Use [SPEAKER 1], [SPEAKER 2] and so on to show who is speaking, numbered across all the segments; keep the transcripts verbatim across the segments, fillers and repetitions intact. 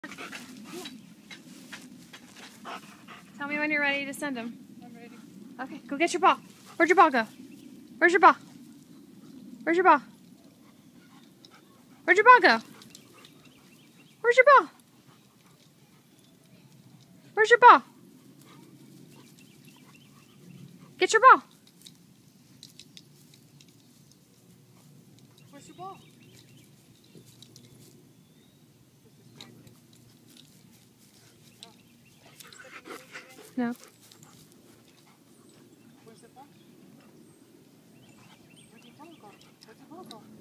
[SPEAKER 1] Tell me when you're ready to send him.
[SPEAKER 2] I'm ready.
[SPEAKER 1] Okay, go get your ball. Where'd your ball go? Where's your ball? Where's your ball? Where'd your ball go? Where's your ball? Where's your ball? Get your ball.
[SPEAKER 2] Where's your ball?
[SPEAKER 1] No.
[SPEAKER 2] Where's the ball? Where'd your ball go? Where'd your ball go?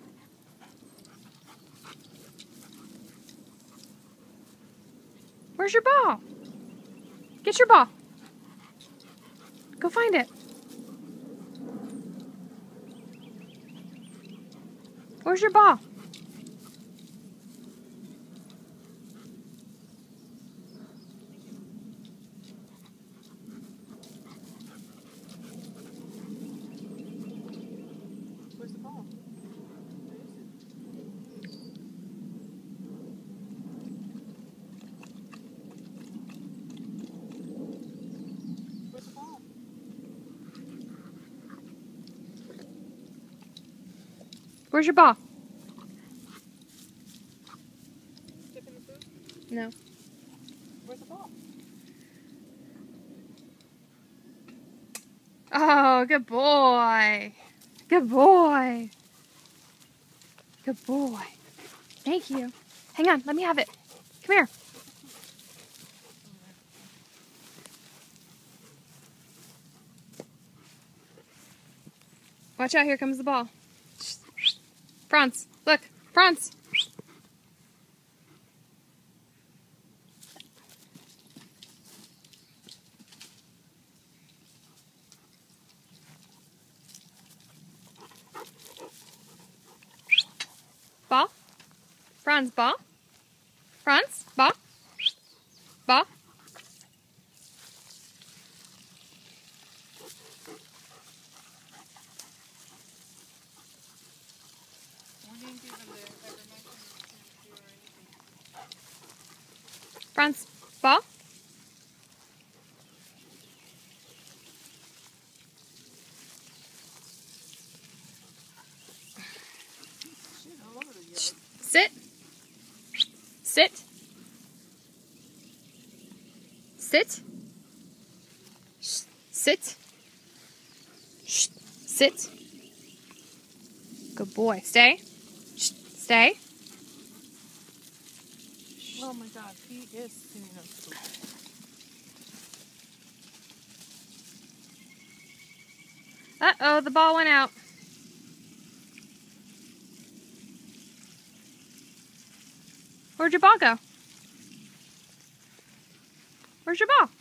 [SPEAKER 1] Where's your ball? Get your ball. Go find it. Where's your ball?
[SPEAKER 2] Where's the ball? Where's the ball?
[SPEAKER 1] Where's your ball?
[SPEAKER 2] Dip in the food?
[SPEAKER 1] No.
[SPEAKER 2] Where's the ball?
[SPEAKER 1] Oh, good boy. Good boy. Good boy. Thank you. Hang on, let me have it. Come here. Watch out, here comes the ball. Franz, look. Franz. Ball. Franz, ball. Franz, ball. Ball.
[SPEAKER 2] We didn't even ever mention it or anything.
[SPEAKER 1] Franz, ball.
[SPEAKER 2] Shit, all over the yard.
[SPEAKER 1] Sit. Sit. Sit. Shh. Sit. Shh. Sit. Good boy. Stay. Shh. Stay.
[SPEAKER 2] Oh my god, he is sitting up to the
[SPEAKER 1] Uh-oh, the ball went out. Where'd your ball go? Where's your ball?